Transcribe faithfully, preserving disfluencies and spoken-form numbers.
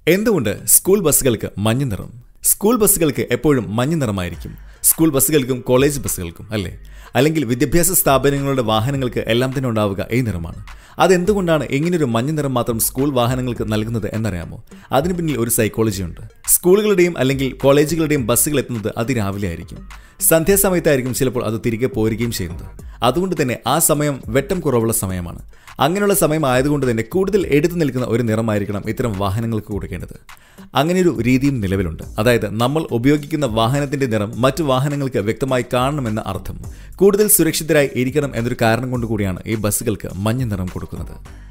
എന്തുകൊണ്ട് സ്കൂൾ ബസ്സുകൾക്ക് മഞ്ഞ നിറം? സ്കൂൾ ബസ്സുകൾക്ക് എപ്പോഴും മഞ്ഞ നിറമായിരിക്കും. സ്കൂൾ ബസ്സുകൾക്കും കോളേജ് ബസ്സുകൾക്കും അല്ലേ? അല്ലെങ്കിൽ വിദ്യാഭ്യാസ സ്ഥാപനങ്ങളുടെ വാഹനങ്ങൾക്ക് എല്ലാം തന്നെ ഉണ്ടാവുക ഈ നിറമാണ്. അതെന്തുകൊണ്ടാണ് ഇങ്ങനൊരു മഞ്ഞ നിറം മാത്രം സ്കൂൾ വാഹനങ്ങൾക്ക് നൽകുന്നത് എന്നറിയാമോ? അതിന് പിന്നിൽ ഒരു സൈക്കോളജി ഉണ്ട്. സ്കൂളുകളുടെയും അല്ലെങ്കിൽ കോളേജുകളുടെയും ബസ്സുകൾ എത്തുന്നത് അതിരാവിലെ ആയിരിക്കും. സന്ധ്യാസമയത്തായിരിക്കും ചിലപ്പോൾ അത് തിരികെ പോരുകയും ചെയ്യുന്നത്. അതുകൊണ്ട് തന്നെ ആ സമയം വെട്ടം കുറവുള്ള സമയമാണ്. അങ്ങനെയുള്ള സമയം ആയതുകൊണ്ട് തന്നെ കൂടുതൽ എടുത്തു നിൽക്കുന്ന ഒരു നിറമായിരിക്കണം ഇത്തരം വാഹനങ്ങൾക്ക് കൊടുക്കേണ്ടത്. അങ്ങനെയൊരു രീതിയും നിലവിലുണ്ട്. അതായത് നമ്മൾ ഉപയോഗിക്കുന്ന വാഹനത്തിന്റെ നിറം മറ്റു വാഹനങ്ങൾക്ക് വ്യക്തമായി കാണണമെന്ന അർത്ഥം. കൂടുതൽ സുരക്ഷിതരായി ഇരിക്കണം എന്നൊരു കാരണം കൊണ്ടുകൂടിയാണ് ഈ ബസ്സുകൾക്ക് മഞ്ഞ നിറം കൊടുക്കുന്നത്.